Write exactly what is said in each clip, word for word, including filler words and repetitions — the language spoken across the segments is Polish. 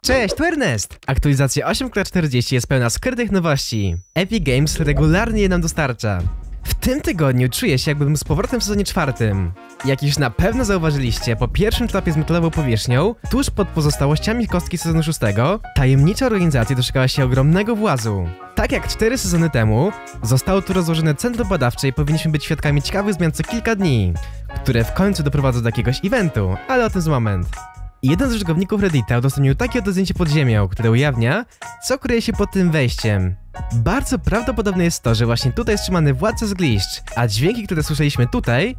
Cześć, tu Ernest! Aktualizacja osiem kropka czterdzieści jest pełna skrytych nowości. Epic Games regularnie je nam dostarcza. W tym tygodniu czuję się, jakbym z powrotem w sezonie czwartym. Jak już na pewno zauważyliście, po pierwszym trapie z metalową powierzchnią, tuż pod pozostałościami kostki sezonu szóstego, tajemnicza organizacja doczekała się ogromnego włazu. Tak jak cztery sezony temu, zostało tu rozłożone centrum badawcze i powinniśmy być świadkami ciekawych zmian co kilka dni, które w końcu doprowadzą do jakiegoś eventu, ale o tym za moment. Jeden z użytkowników Reddita udostępnił takie oto zdjęcie pod ziemią, które ujawnia, co kryje się pod tym wejściem. Bardzo prawdopodobne jest to, że właśnie tutaj jest trzymany władca z gliszcz, a dźwięki, które słyszeliśmy tutaj,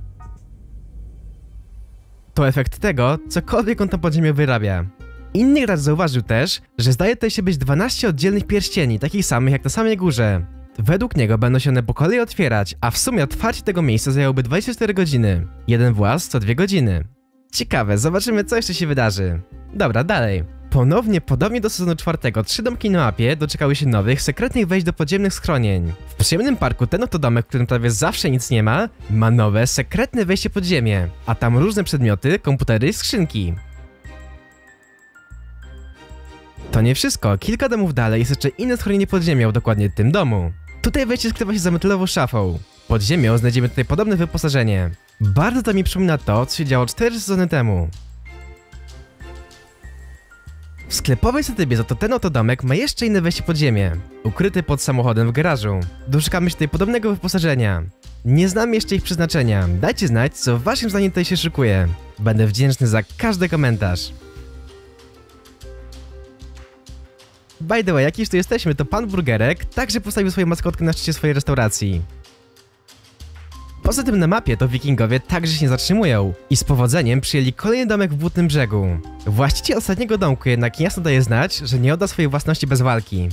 to efekt tego, cokolwiek on tam pod ziemią wyrabia. Inny gracz zauważył też, że zdaje tutaj się być dwanaście oddzielnych pierścieni, takich samych jak na samej górze. Według niego będą się one po kolei otwierać, a w sumie otwarcie tego miejsca zajęłoby dwadzieścia cztery godziny. Jeden właz co dwie godziny. Ciekawe, zobaczymy co jeszcze się wydarzy. Dobra, dalej. Ponownie, podobnie do sezonu czwartego, trzy domki na mapie doczekały się nowych, sekretnych wejść do podziemnych schronień. W przyjemnym parku ten oto domek, w którym prawie zawsze nic nie ma, ma nowe, sekretne wejście pod ziemię, a tam różne przedmioty, komputery i skrzynki. To nie wszystko, kilka domów dalej jest jeszcze inne schronienie pod ziemią, dokładnie w tym domu. Tutaj wejście skrywa się za metalową szafą. Pod ziemią znajdziemy tutaj podobne wyposażenie. Bardzo to mi przypomina to, co się działo cztery sezony temu. W sklepowej satybie za to ten oto domek ma jeszcze inne wejście pod ziemię, ukryty pod samochodem w garażu. Doszukamy się tutaj podobnego wyposażenia. Nie znam jeszcze ich przeznaczenia, dajcie znać, co waszym zdaniem tutaj się szykuje. Będę wdzięczny za każdy komentarz. By the way, jak już tu jesteśmy, to pan Burgerek także postawił swoją maskotkę na szczycie swojej restauracji. Poza tym na mapie to wikingowie także się nie zatrzymują i z powodzeniem przyjęli kolejny domek w Błotnym Brzegu. Właściciel ostatniego domku jednak jasno daje znać, że nie odda swojej własności bez walki.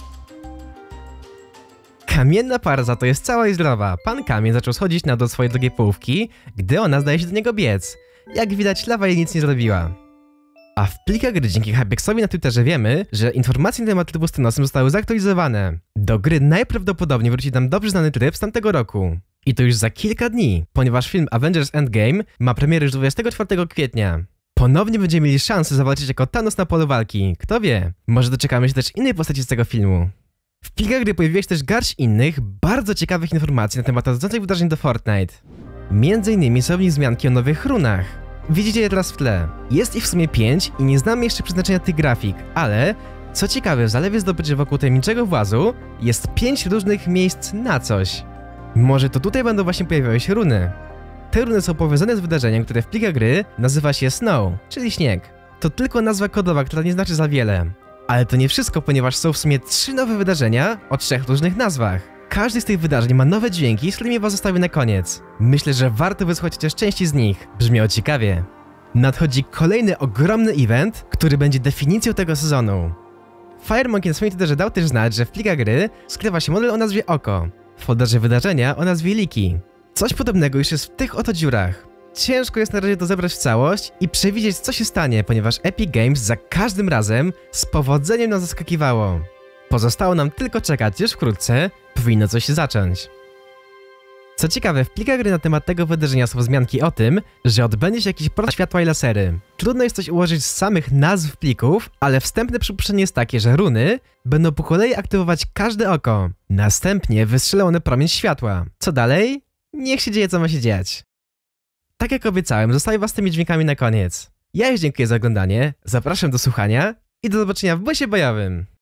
Kamienna para za to jest cała i zdrowa. Pan Kamień zaczął schodzić na dół swojej drugiej połówki, gdy ona zdaje się do niego biec. Jak widać, lawa jej nic nie zrobiła. A w plikach gry dzięki Hypexowi na Twitterze wiemy, że informacje na temat trybu z Thanosem zostały zaktualizowane. Do gry najprawdopodobniej wróci nam dobrze znany tryb z tamtego roku. I to już za kilka dni, ponieważ film Avengers Endgame ma premierę już dwudziestego czwartego kwietnia. Ponownie będziemy mieli szansę zawalczyć jako Thanos na polu walki. Kto wie, może doczekamy się też innej postaci z tego filmu. W plikach gry pojawiła się też garść innych, bardzo ciekawych informacji na temat nadchodzących wydarzeń do Fortnite. Między innymi są w nich wzmianki o nowych runach. Widzicie je teraz w tle. Jest ich w sumie pięć i nie znamy jeszcze przeznaczenia tych grafik, ale co ciekawe, w zalewie zdobyczy wokół tajemniczego włazu jest pięć różnych miejsc na coś. Może to tutaj będą właśnie pojawiały się runy. Te runy są powiązane z wydarzeniem, które w plikach gry nazywa się Snow, czyli śnieg. To tylko nazwa kodowa, która nie znaczy za wiele. Ale to nie wszystko, ponieważ są w sumie trzy nowe wydarzenia o trzech różnych nazwach. Każdy z tych wydarzeń ma nowe dźwięki, z którymi was zostawię na koniec. Myślę, że warto wysłuchać chociaż części z nich. Brzmiało ciekawie. Nadchodzi kolejny ogromny event, który będzie definicją tego sezonu. FireMonkey na swoim Twitterze dał też znać, że w plikach gry skrywa się model o nazwie Oko. W folderze wydarzenia o nazwie Liki. Coś podobnego już jest w tych oto dziurach. Ciężko jest na razie to zebrać w całość i przewidzieć, co się stanie, ponieważ Epic Games za każdym razem z powodzeniem nas zaskakiwało. Pozostało nam tylko czekać, już wkrótce powinno coś się zacząć. Co ciekawe, w plikach gry na temat tego wydarzenia są wzmianki o tym, że odbędzie się jakiś portal światła i lasery. Trudno jest coś ułożyć z samych nazw plików, ale wstępne przypuszczenie jest takie, że runy będą po kolei aktywować każde oko. Następnie wystrzelą one promień światła. Co dalej? Niech się dzieje, co ma się dziać. Tak jak obiecałem, zostawię was z tymi dźwiękami na koniec. Ja już dziękuję za oglądanie, zapraszam do słuchania i do zobaczenia w bosie bojowym.